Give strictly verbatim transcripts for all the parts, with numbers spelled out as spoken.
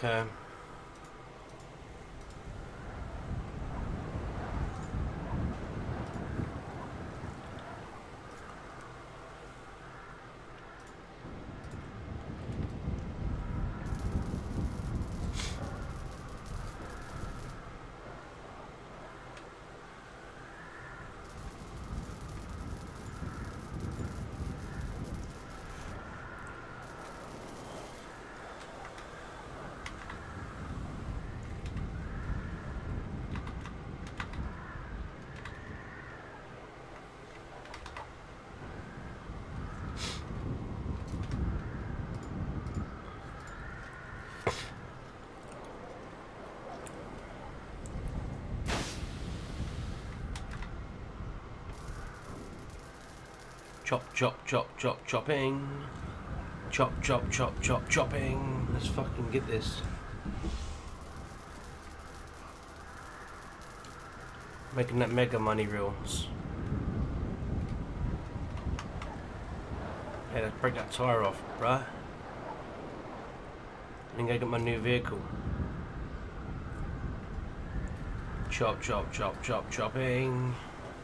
Okay. Chop, chop, chop, chop, chopping. Chop, chop, chop, chop, chopping. Let's fucking get this. Making that mega money reels. Hey, let's break that tire off, bruh. And go get my new vehicle. Chop, chop, chop, chop, chopping.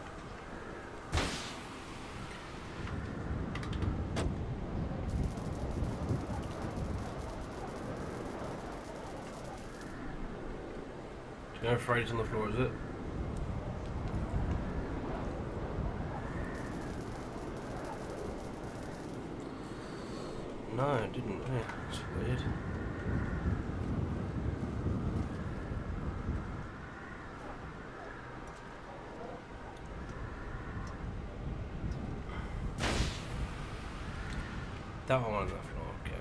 No Friday's on the floor, is it? No, it didn't. Yeah, that's weird. That one on the floor, okay.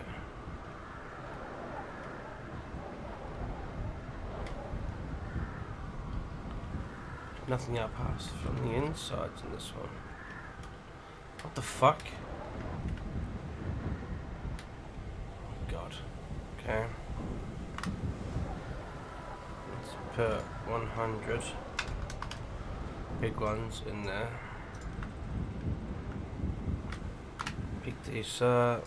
Nothing out past from the insides in this one. What the fuck? Oh god. Okay. Let's put one hundred big ones in there. Pick these up.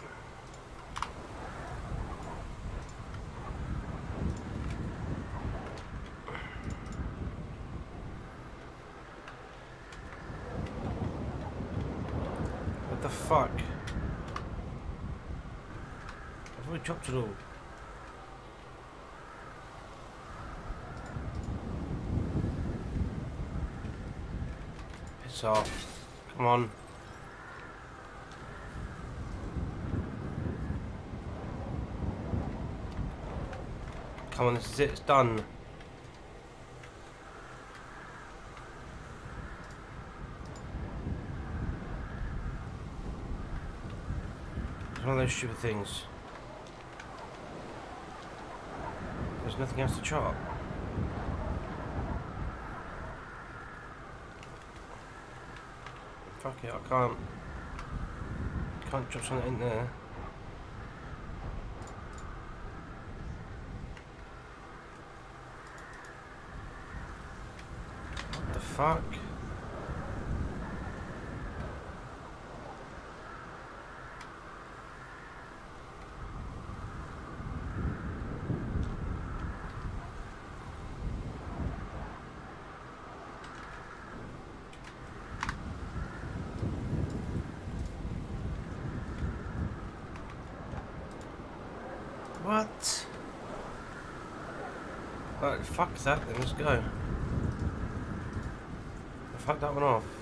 What the fuck? I've already dropped it all. Piss off. Come on. Come on, this is it, it's done. It's one of those stupid things. There's nothing else to chop. Fuck it, I can't. Can't drop something in there. What the fuck? What? Right, fuck that then, let's go. I fucked that one off.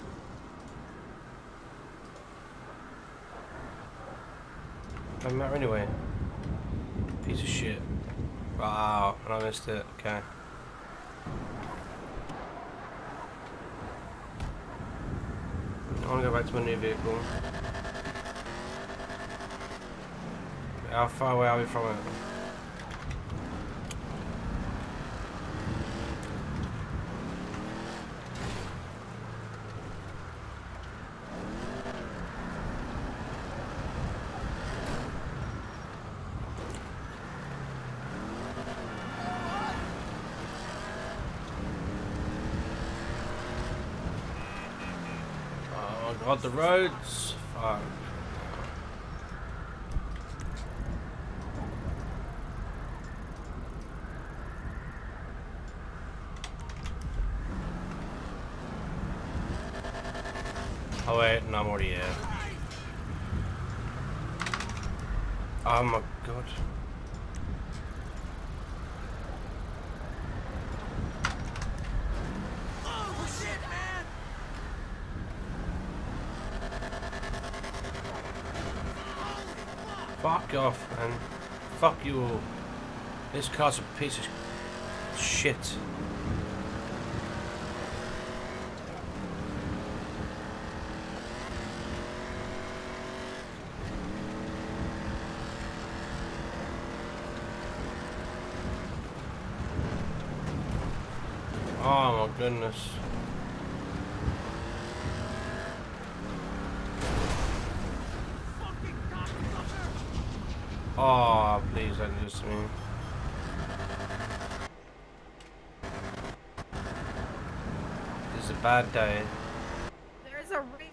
Doesn't matter anyway. Piece of shit. Wow, and I missed it, okay. I want to go back to my new vehicle. How far away are we from it? Oh god, the roads! Fuck. Oh wait, no, I'm already here. Oh my god. Oh shit, man! Fuck off, man. Fuck you all. This car's a piece of shit. Oh my goodness. Oh, please don't do this to me. This is a bad day. There's a reason.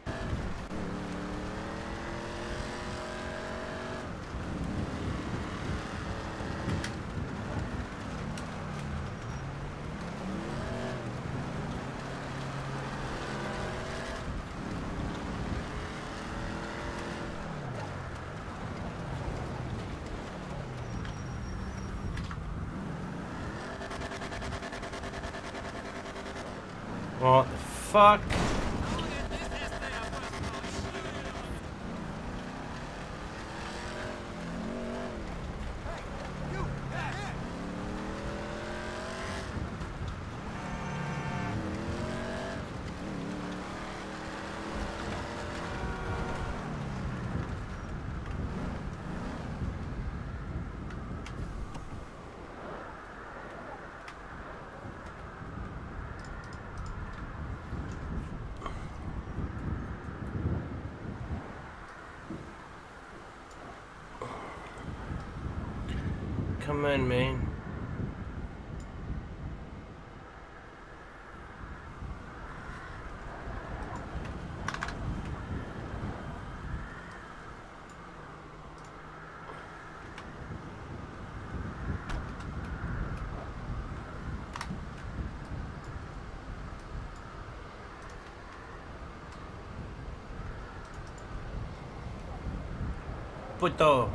What the fuck? Come on, man. Puto.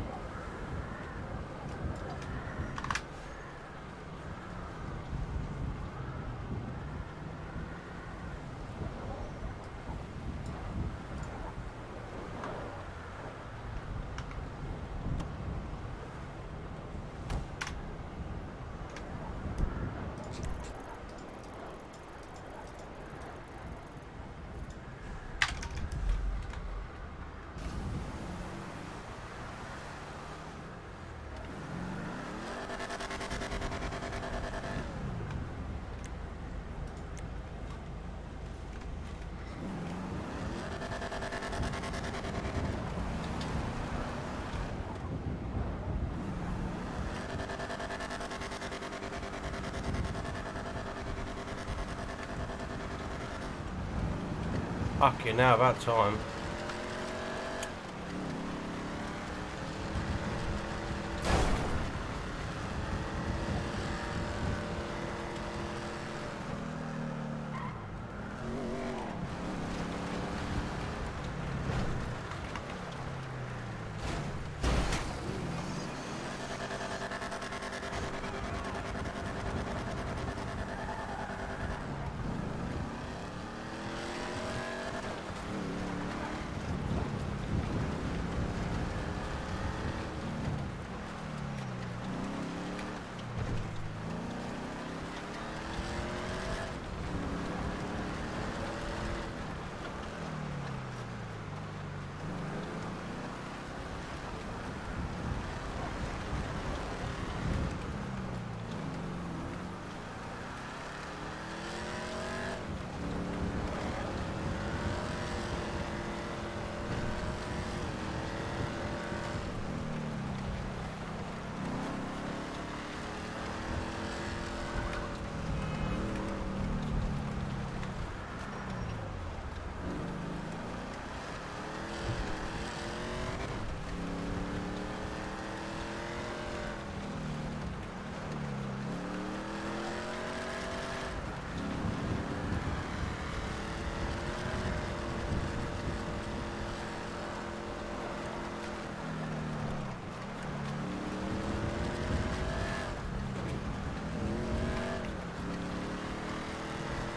Fuck you, now about time.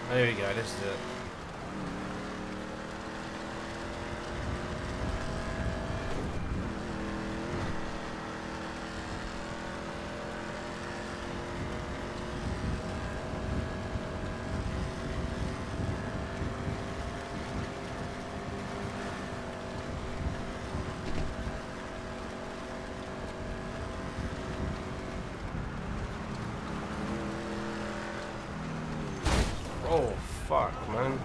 There we go, this is it. Oh, fuck, man.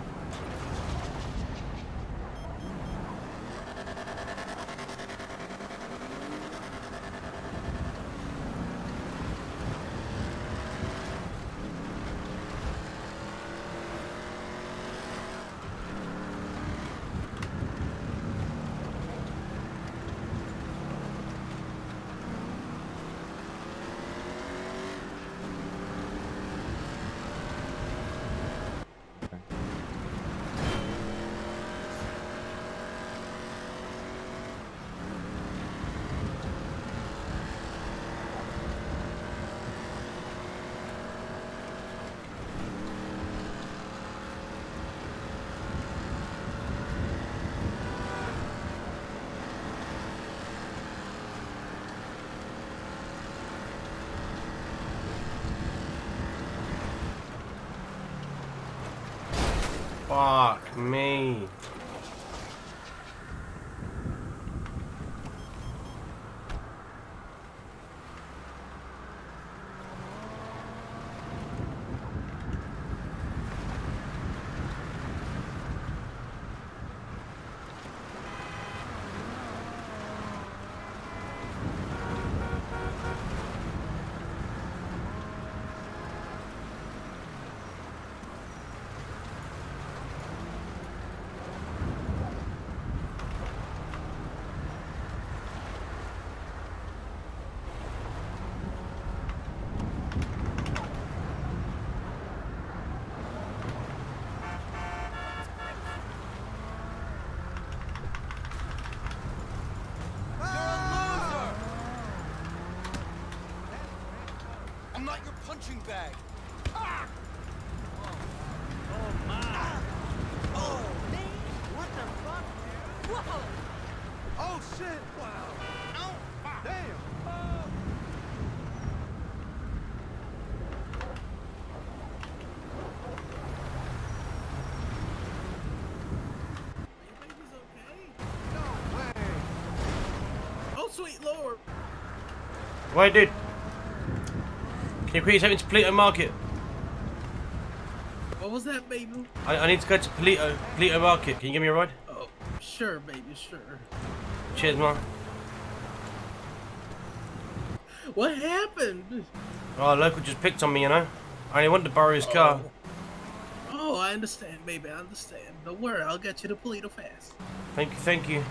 Fuck me. I'm not your punching bag. Ah! Oh my. Ah! Oh! Man, what the fuck? Whoa! Oh shit! Wow! Ow! Damn! Oh. Your baby's okay? No way! Oh sweet lord! Wait, dude. Can you please take me to Polito Market? What was that, baby? I, I need to go to Polito, Polito Market. Can you give me a ride? Oh, sure, baby, sure. Cheers, man. What happened? Oh, local just picked on me, you know. I only wanted to borrow his car. Oh. Oh, I understand, baby. I understand. Don't worry, I'll get you to Polito fast. Thank you, thank you.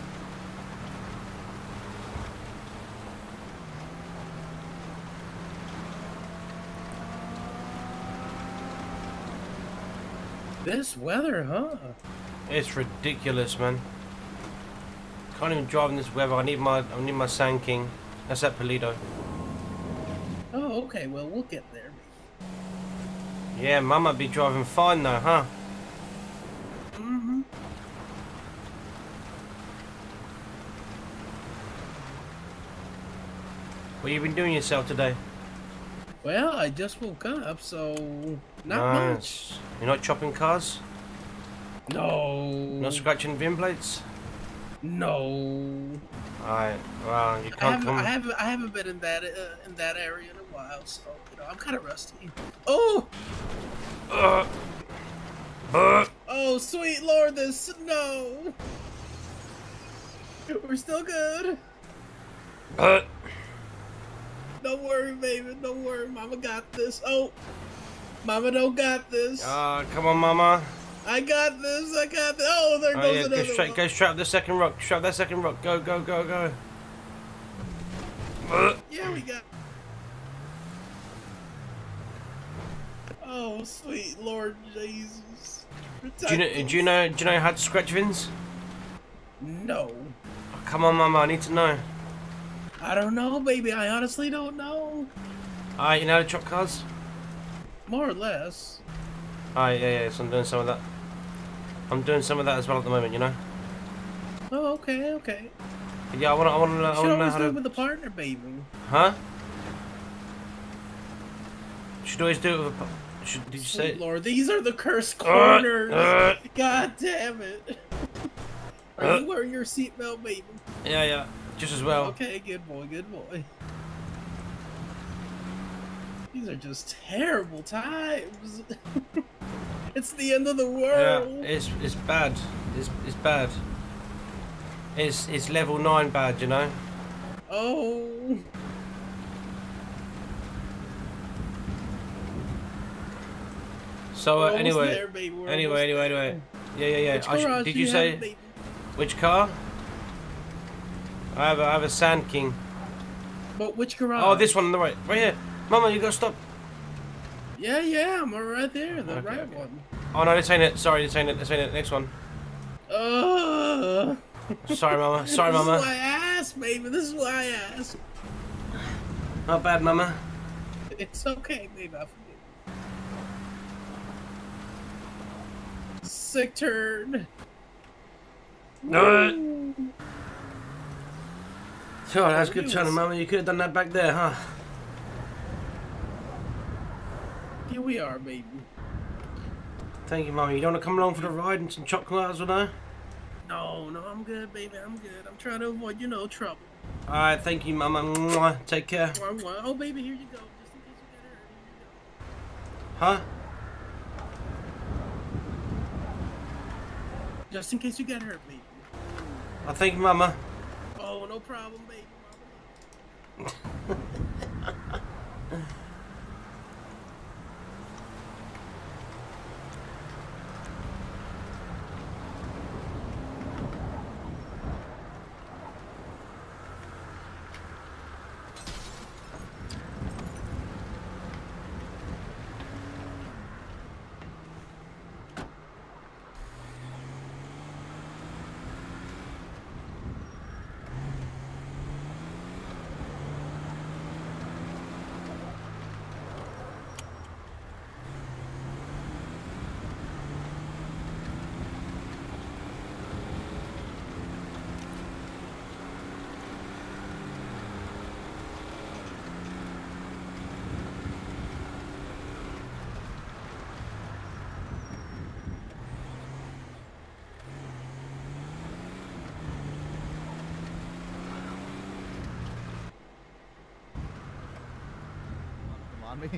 This weather, huh? It's ridiculous, man. Can't even drive in this weather. I need my, I need my Sand King. That's at Polito. Oh, okay. Well, we'll get there, baby. Yeah, Mum might be driving fine though, huh? Mm-hmm. What you been doing yourself today? Well, I just woke up, so not Nice. much. You're not chopping cars? No. Not scratching VIN plates? No. Alright, well, you I can't haven't, come. I haven't, I haven't been in that uh, in that area in a while, so you know I'm kind of rusty. Oh, Uh, uh, oh, sweet lord, the snow. We're still good. uh. Don't worry, baby. Don't worry, Mama got this. Oh, Mama don't got this. Ah, come on, Mama. I got this. I got this. Oh, there Oh, goes yeah, go another straight, one. go straight up the second rock. Straight up that second rock. Go, go, go, go. Uh. Yeah, we got. Oh, sweet Lord Jesus. Do you know? Do you know? Do you know how to scratch VINs? No. Oh, come on, Mama. I need to know. I don't know, baby. I honestly don't know. Alright, you know how to chop cars? More or less. Oh, yeah, yeah, so I'm doing some of that. I'm doing some of that as well at the moment, you know? Oh, okay, okay. Yeah, I want to I wanna, I You should wanna know always how do to... it with a partner, baby. Huh? Should always do it with a... pa- Should, did you Sweet say... Lord, these are the cursed Uh, corners. uh, God damn it. Are uh. you wearing your seatbelt, baby? Yeah, yeah. Just as well. Okay, good boy, good boy. These are just terrible times. It's the end of the Yeah, world. it's it's bad. It's it's bad. It's it's level nine bad, you know. Oh. So We're uh, almost anyway, there, baby. We're anyway, almost anyway, there. anyway. Yeah, yeah, yeah. Which I sh garage did do you you say have, baby? which car? I have a, I have a Sand King. But which garage? Oh, this one on the right, right here. Mama, you gotta stop. Yeah, yeah, I'm right there, the Okay, right okay. one. Oh no, this ain't it. Sorry, this ain't it. This ain't it. Next one. Uh, Sorry, Mama. Sorry, this Mama. is why I asked, baby. This is why I asked. Not bad, Mama. It's okay, baby. I forgive you. Sick turn. No. Ooh. Oh, that's good turning, Mama. You could have done that back there, huh? Here we are, baby. Thank you, Mama. You don't want to come along for the ride and some chocolates or no? No, no, I'm good, baby. I'm good. I'm trying to avoid, you know, trouble. Alright, thank you, Mama. Mwah. Take care. Oh, baby, here you go. Just in case you get hurt. Here you go. Huh? Just in case you get hurt, baby. I thank you, Mama. Oh, no problem, baby. Mama. On me.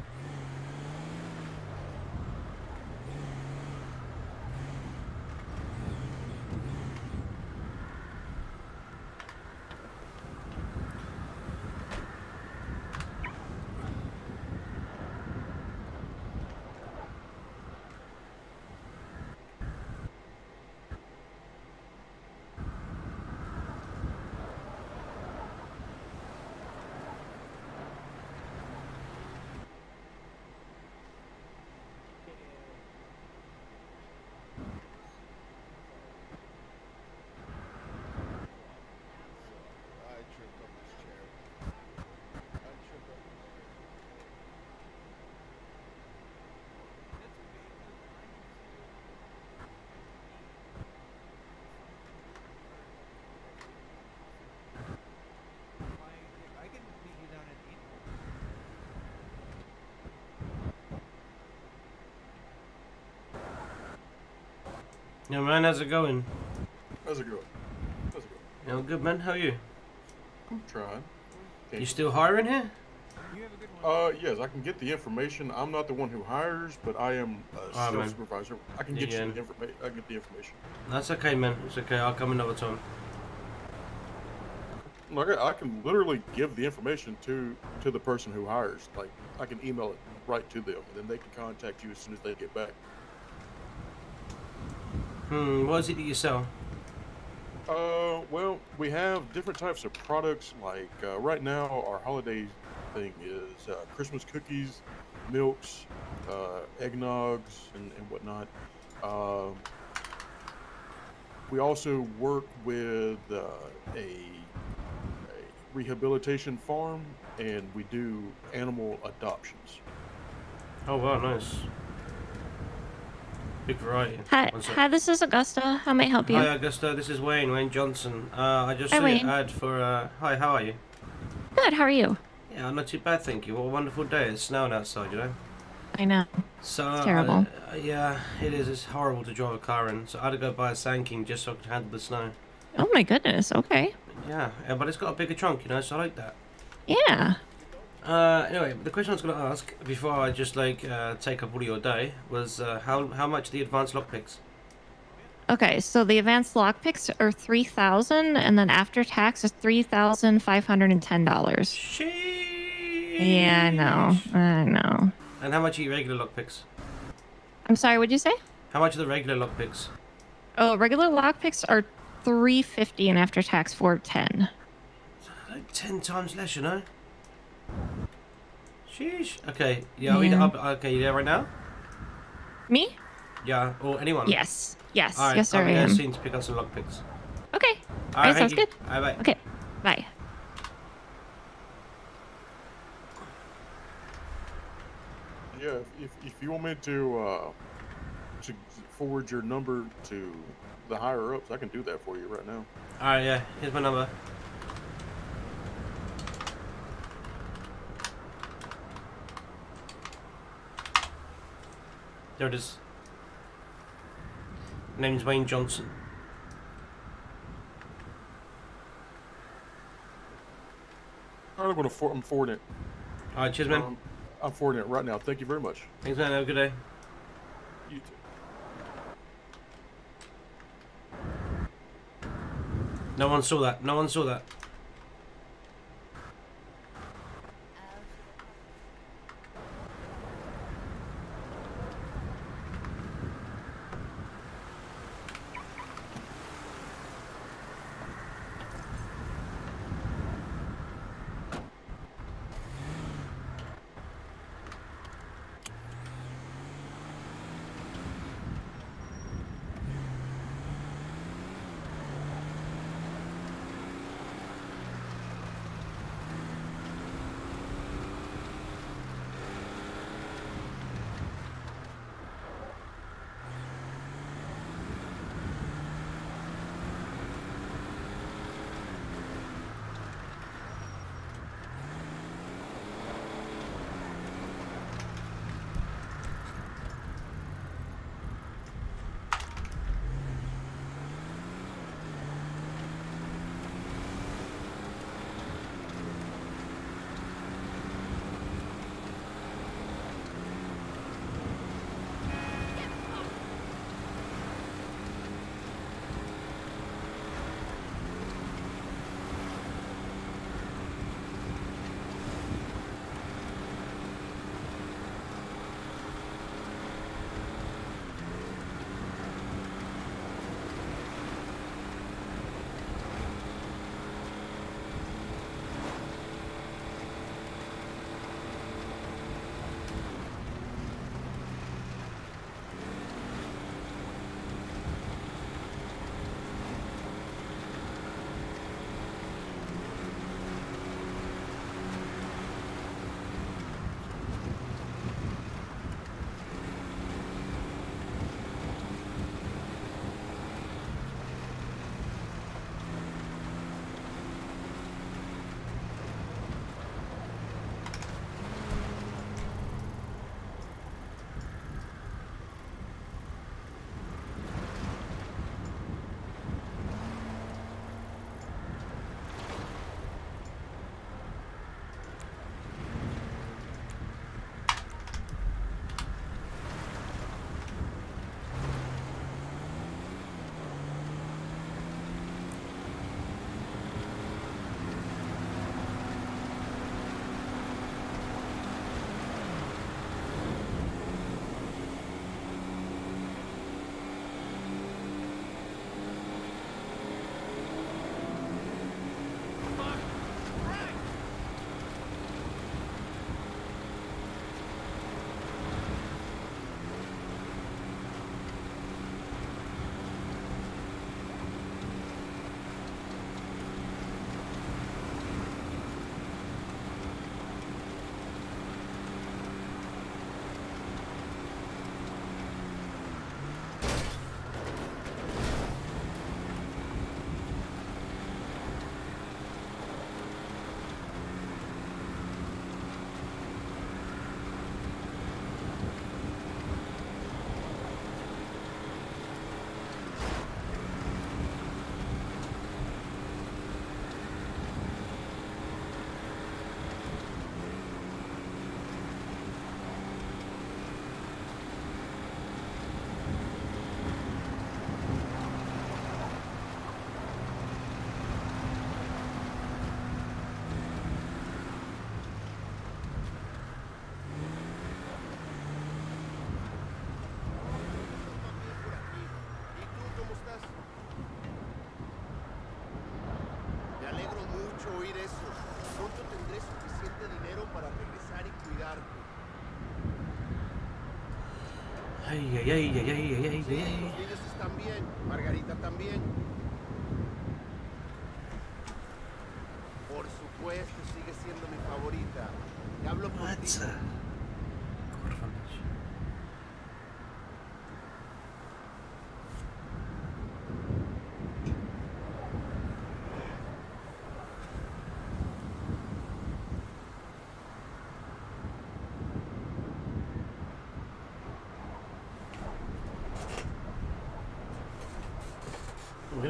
I tripped on this chair. I tripped on this chair. I can meet you down at eight. Yeah, man, how's it going? How's it going? How's it going? Yeah, good, man. How are you? I'm trying. Can't You still hiring here? You have a good one. Uh, yes, I can get the information. I'm not the one who hires, but I am a Alright, sales man. supervisor. I can Yeah, get yeah. you the information. I can get the information. That's okay, man. It's okay. I'll come another time. Like I, I can literally give the information to to the person who hires. Like I can email it right to them, and then they can contact you as soon as they get back. Hmm, what is it that you sell? Uh, well, we have different types of products. Like uh, right now, our holiday thing is uh, Christmas cookies, milks, uh, eggnogs, and, and whatnot. Uh, we also work with uh, a, a rehabilitation farm, and we do animal adoptions. Oh, wow, nice. Big variety. Hi, One sec. hi. This is Augusta. How may I help you? Hi, Augusta. This is Wayne. Wayne Johnson. Uh, I just Hi, saw Wayne. an ad for. Uh, hi, how are you? Good. How are you? Yeah, not too bad, thank you. What a wonderful day. It's snowing outside, you know. I know. So It's uh, terrible. uh, yeah, it is. It's horrible to drive a car in. So I had to go buy a Sand King just so I could handle the snow. Oh my goodness. Okay. Yeah, yeah, but it's got a bigger trunk, you know, so I like that. Yeah. Uh, anyway, the question I was going to ask before I just like uh, take up all your day was uh, how how much are the advanced lockpicks? Okay. So the advanced lockpicks are three thousand, and then after tax is three thousand five hundred and ten dollars. Sheesh. Yeah, I know. I know. And how much are your regular lockpicks? I'm sorry. What'd you say? How much are the regular lockpicks? Oh, regular lockpicks are three fifty, and after tax four ten. Like ten times less, you know. Sheesh. Okay. Yeah. Are we Yeah. up? Okay. You there right now? Me? Yeah. Or anyone? Yes. Yes. All right. Yes, sir. I'll I be there am. soon to pick up some lockpicks. Okay. All right. sounds thank you. good. All right. Bye. Okay. Bye. Yeah, if, if you want me to uh, to forward your number to the higher ups, I can do that for you right now. All right. Yeah. Here's my number. There it is. Name's Wayne Johnson. All right, I'm going to for, I'm forwarding it. All right. Cheers, man. Um, I'm forwarding it right now. Thank you very much. Thanks, man. Have a good day. You too. No one saw that. No one saw that. mucho oír eso. Pronto tendré suficiente dinero para regresar y cuidarte. Ay, ay, ay, ay, ay, ay, ay, Sí, ay. los niños están bien. Margarita también. Por supuesto, sigue siendo mi favorita. Te hablo por ti. What? Kurwa mać. Okay.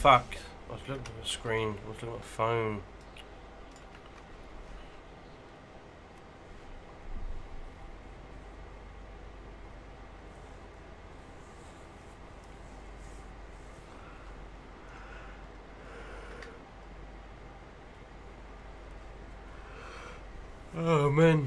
fuck. I was looking at the screen. I was looking at the phone. Oh man.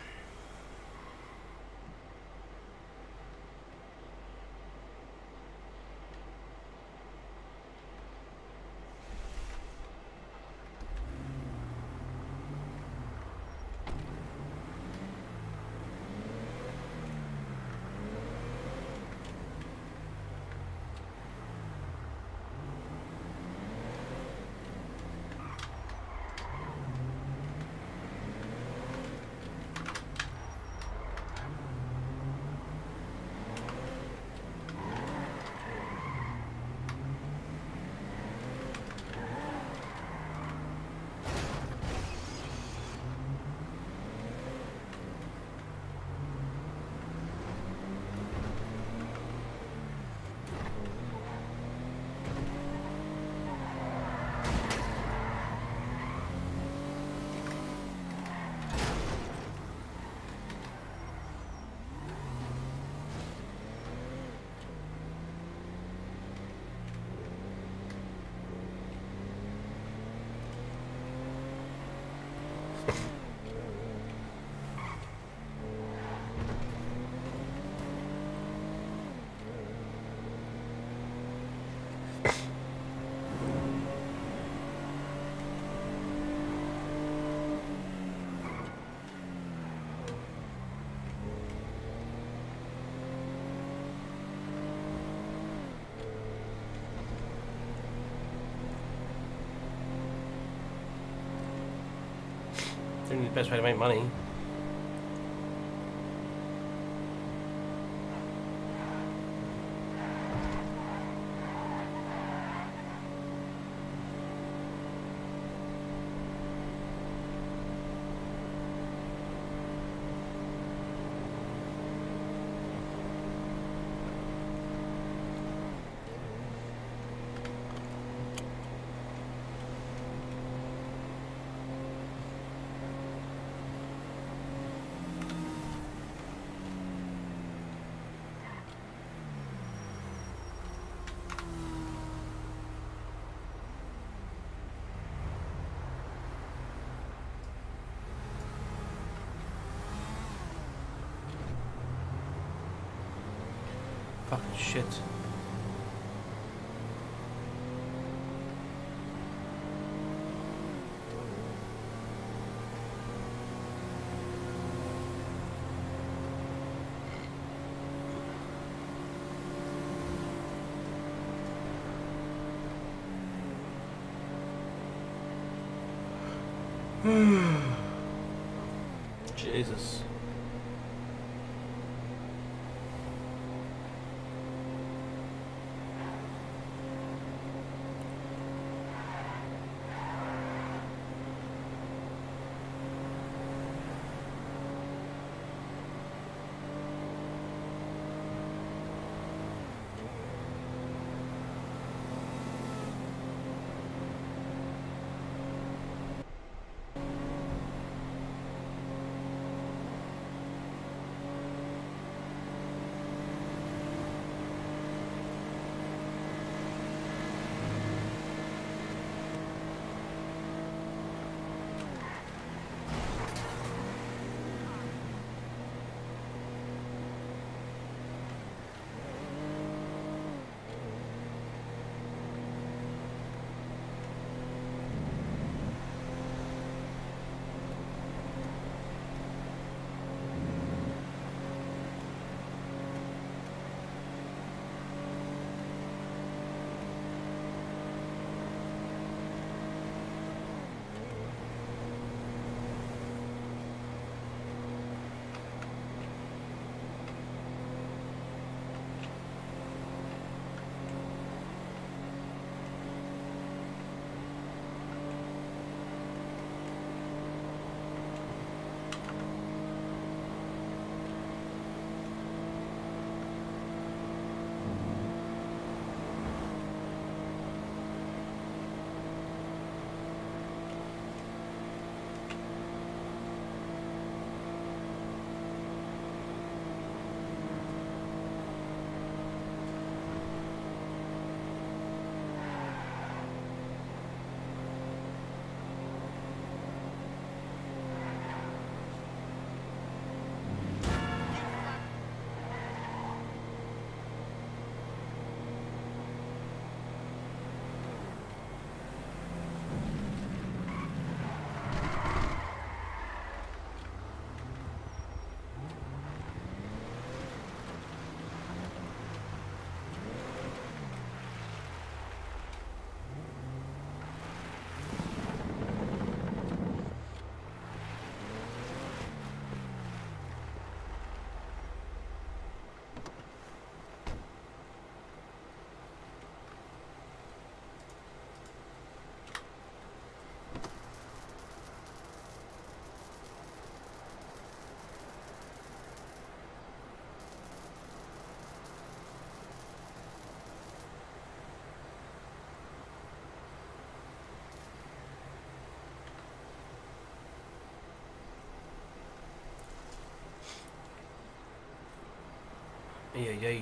I think the best way to make money. Fucking shit. Jesus. Yeah, yeah.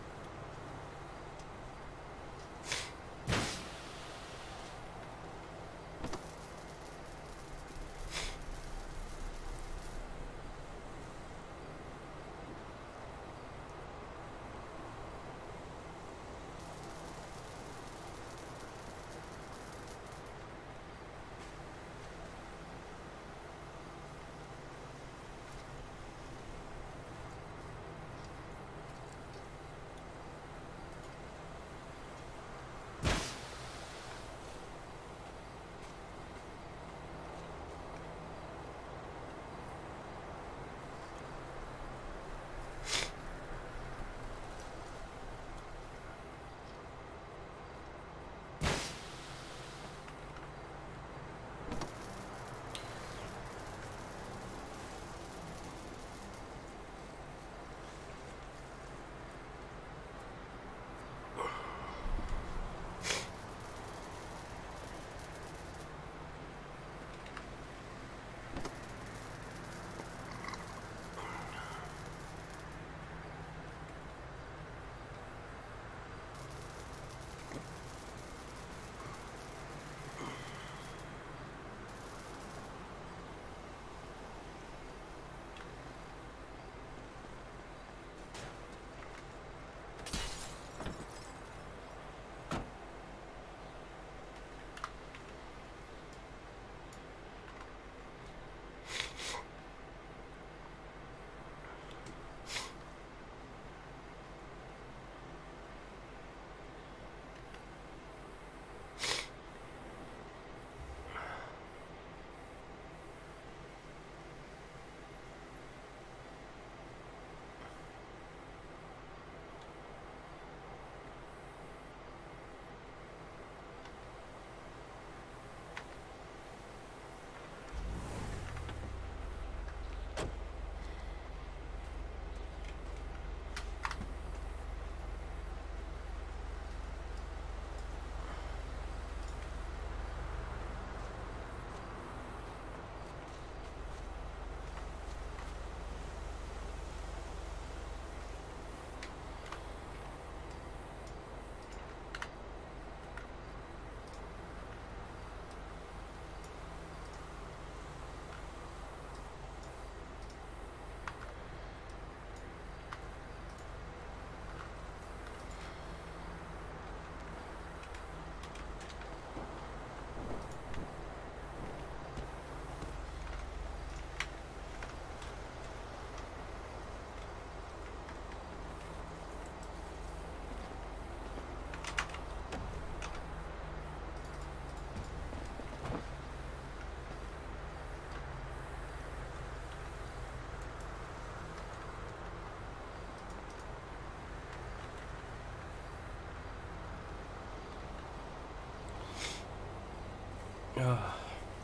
Ugh.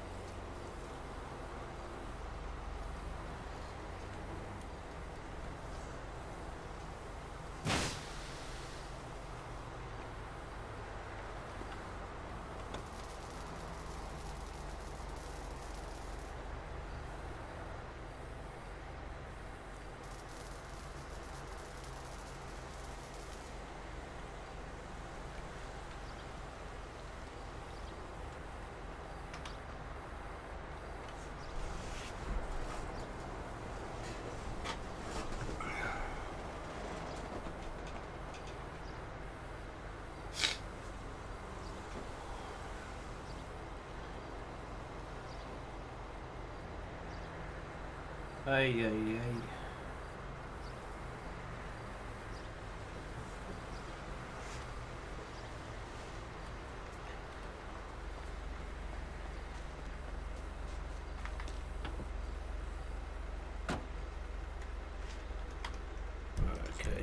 Ay, ay, ay. Okay.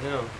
down.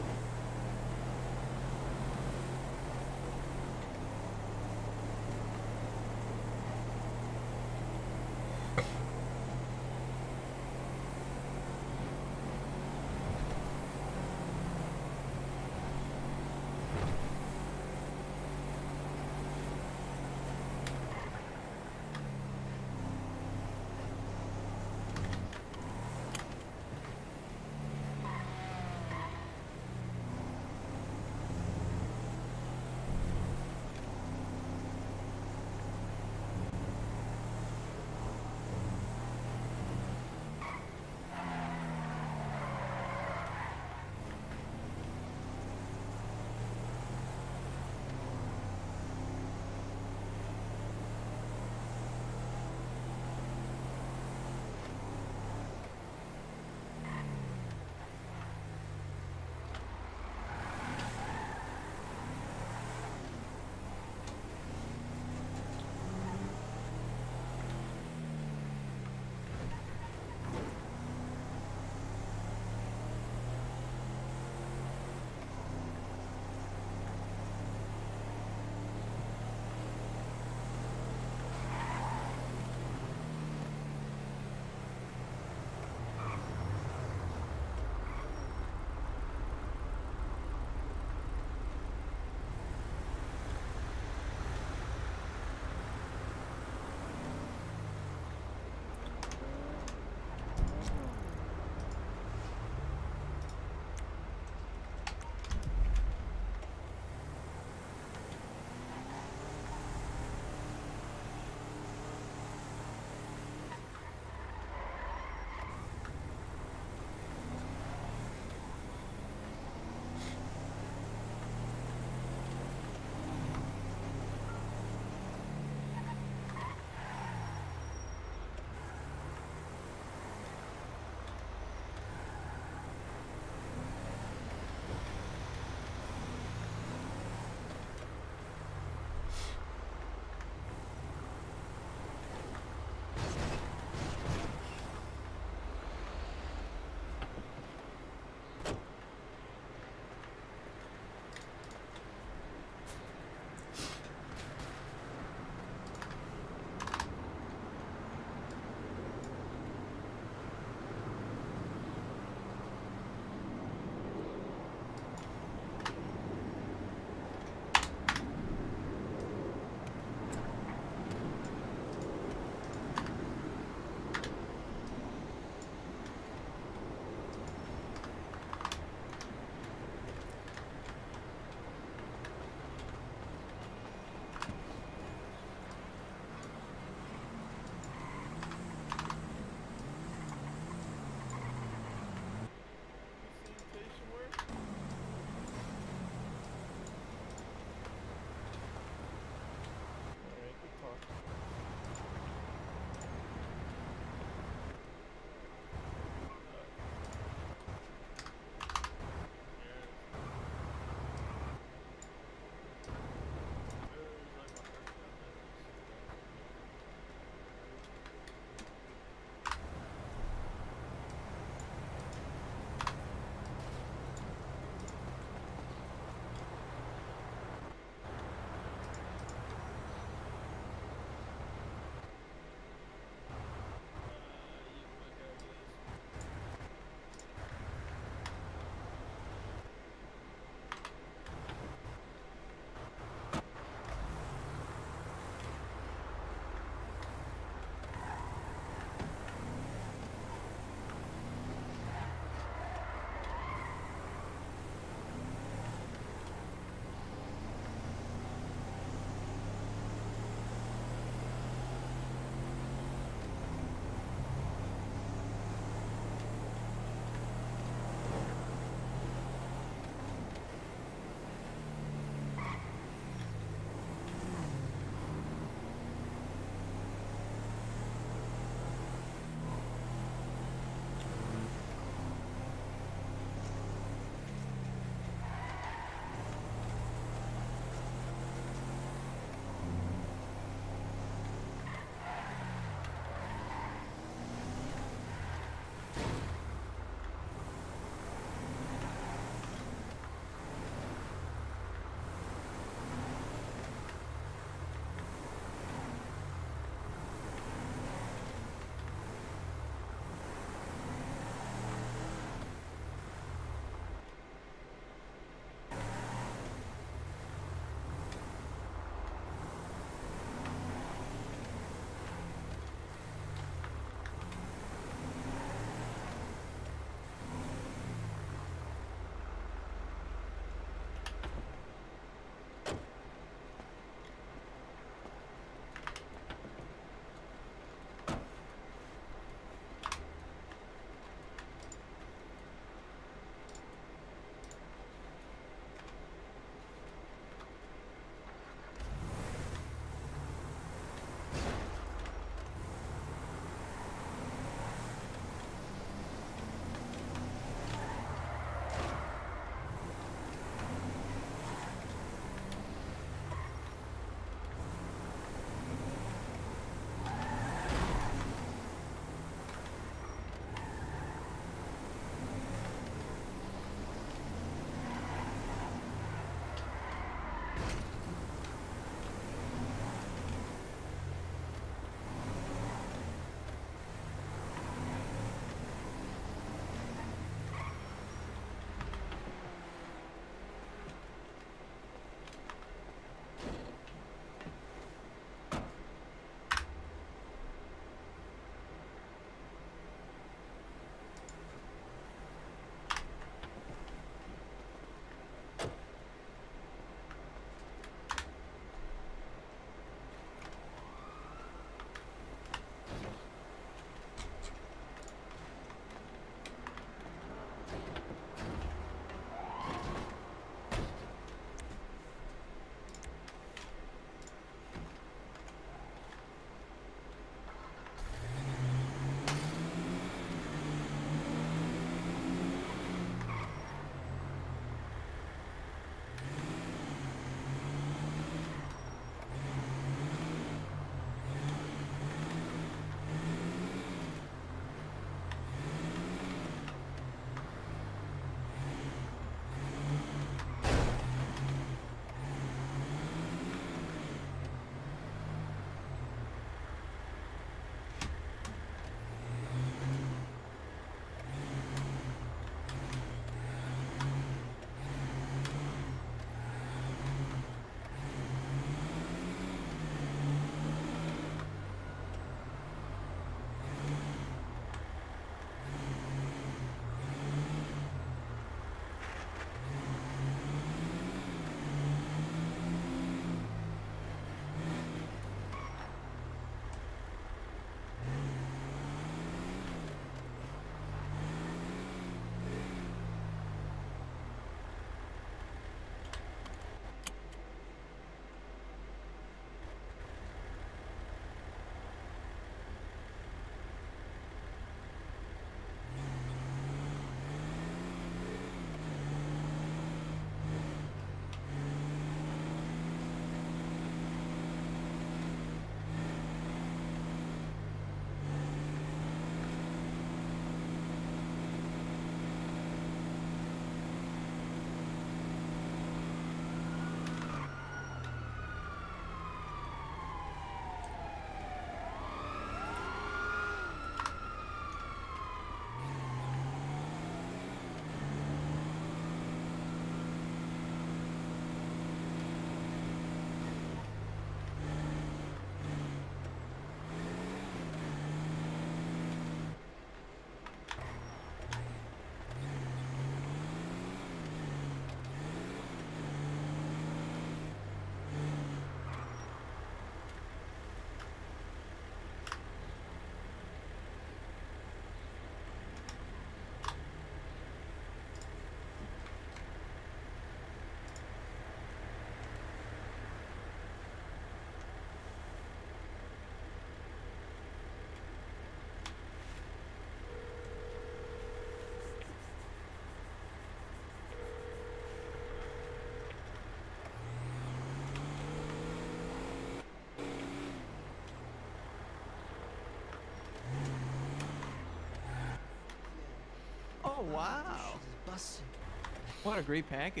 wow. Bussin'. What a great package.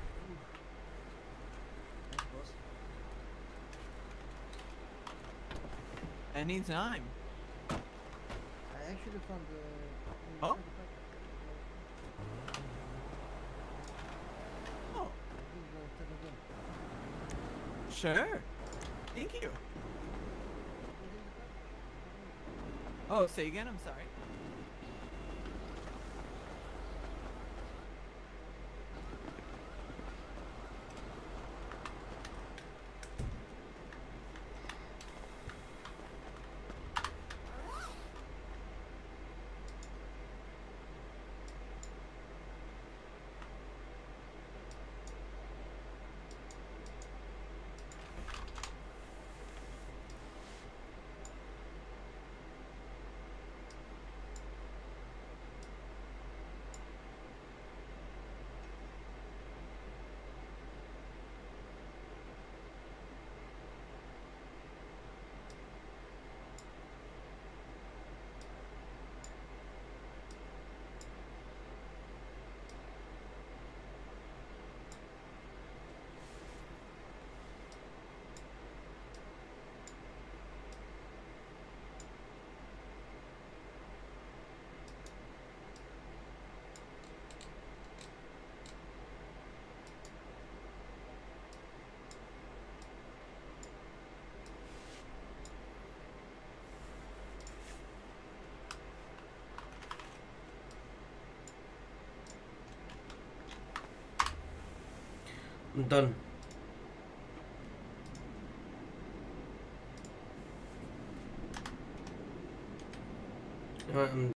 Thanks, boss. Anytime. I actually found the. Oh. Oh, sure. Thank you. Oh, say again? I'm sorry. I'm done. Alright, I'm